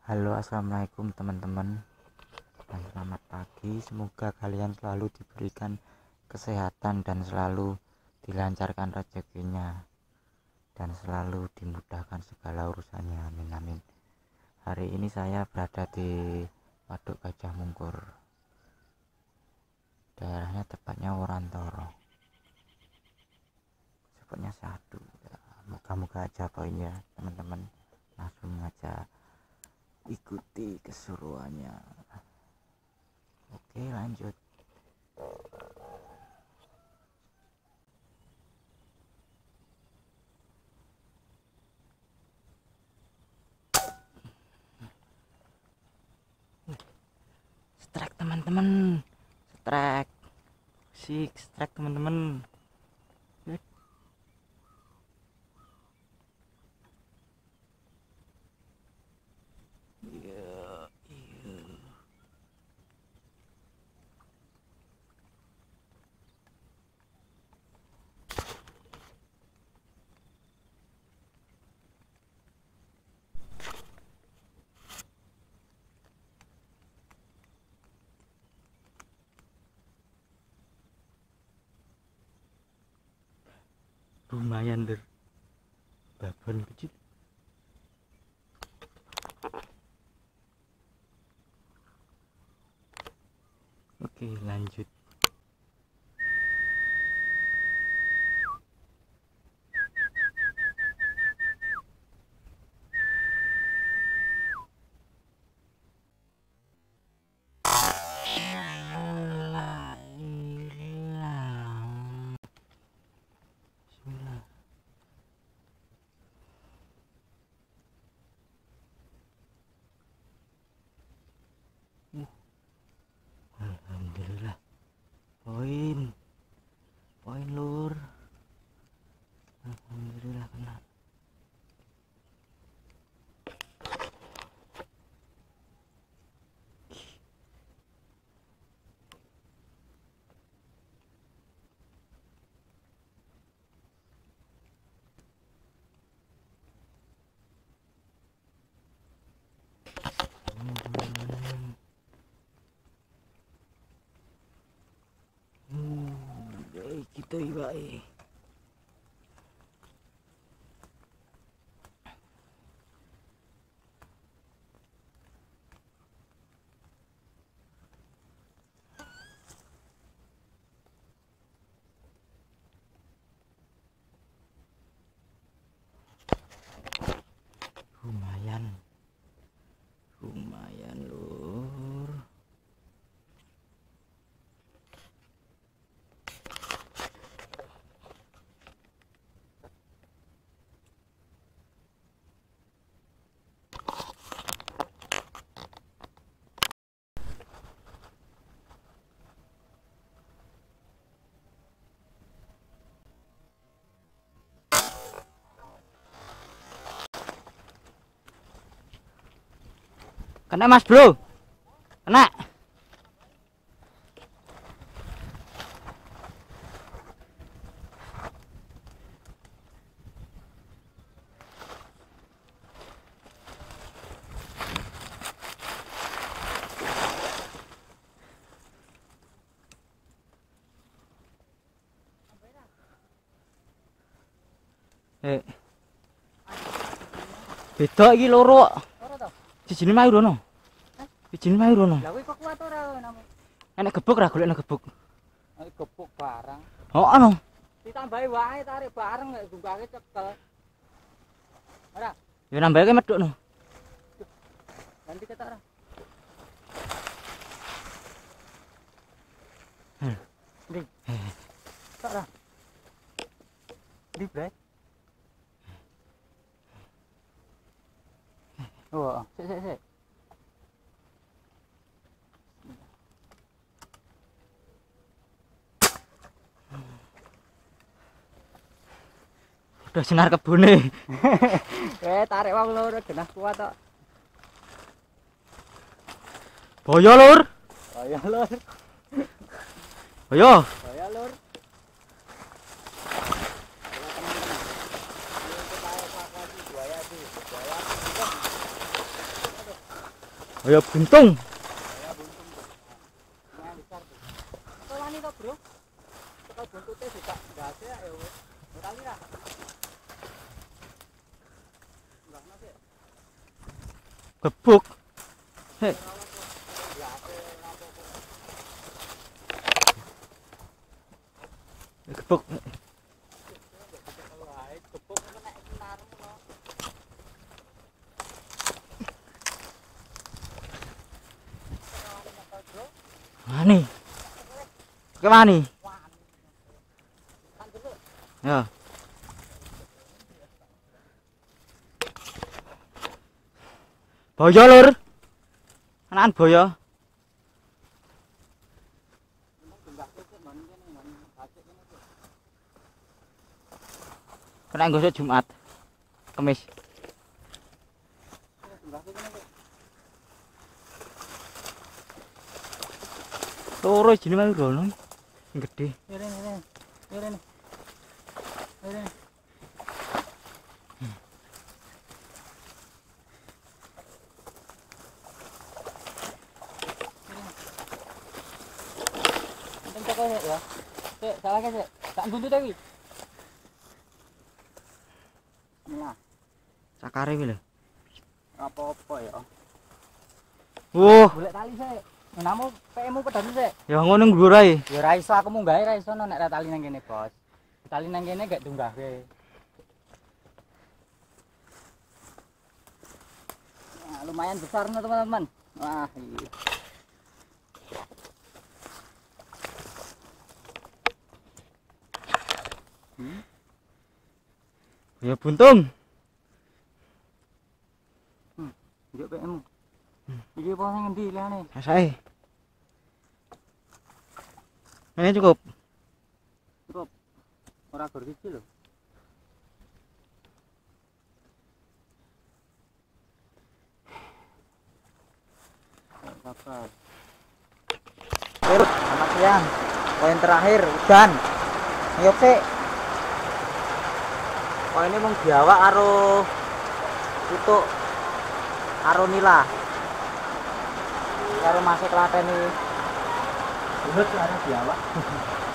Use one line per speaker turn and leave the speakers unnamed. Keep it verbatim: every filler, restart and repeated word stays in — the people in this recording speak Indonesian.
Halo, assalamualaikum teman-teman, dan selamat pagi. Semoga kalian selalu diberikan kesehatan dan selalu dilancarkan rezekinya dan selalu dimudahkan segala urusannya, amin amin. Hari ini saya berada di Waduk Gajah Mungkur, daerahnya tepatnya Worantoro, sepertinya satu ya. Moga-moga aja poinnya teman-teman, langsung aja ikuti keseruannya. Oke, lanjut. Strike teman-teman, strike six, strike teman-teman. Iya, iya. Lumayan der, babon kecil. Oke, lanjut. Alhamdulillah, poin poin lur, alhamdulillah kena. Hmm, gitu iba eh. Lumayan, lumayan lur. Kena mas bro, kena. Eh, beda iki loro. Sijine mayu rono. Sijine mayu rono.
Lah kuwi kok kuat ora namo?
Enek gebuk ra golekno gebuk.
Nek gepuk barang.
Oh, ono.
Ditambahi wae tarik bareng nek gungkake cekel. Ora,
Ya nambahe medhokno.
ganti ketok ora.
Hmm.
Ndi. Tok ora. Ndi, Bre? Oh, sik sik sik.
Udah sinar kebune.
Eh, tarik wae loro genah kuat tok.
Boyo lur.
Ayo lur.
Boyo.
Ayo lur.
Ya buntung.
Ya buntung tuh. Lumayan besar tuh. Kok wani to, Bro? Tekel buntutnya juga enggak ada ya wis. Kali ra. Enggak nasi.
Gebuk. Heh. Gebuk. Wani. Ke wani? Ya. Boyo lur. Anan boyo. Kena gosok Jumat. Kamis. Loro jenenge melu rono. Gede.
Ini ini. Ini ini. Ini. Ya. Sik, salah ke sik. Tak buntut iki. Nah,
Cakare iki lho.
apa-apa ya.
Wuh,
Golek tali sik. Menamu P M-mu pedhot sik.
ya ngono nggur ae.
Ya ora iso aku munggah ora iso nek ra tali nang kene, Bos. Tali nang kene gak dunggahke. Nah, lumayan besar nih teman-teman. Wah, iya. Hmm?
Ya buntung.
Hmm, njuk P M-mu. Iki apa sing endi liyane?
Sasae. Ini cukup.
Cukup. Ora gor siji lho. Sabar.
Selamat siang. Poin terakhir udan. Ayo sik. Oh ini mung biawak karo tutuk karo nila. Karo masuk klaten iki. Ulut karo biawak.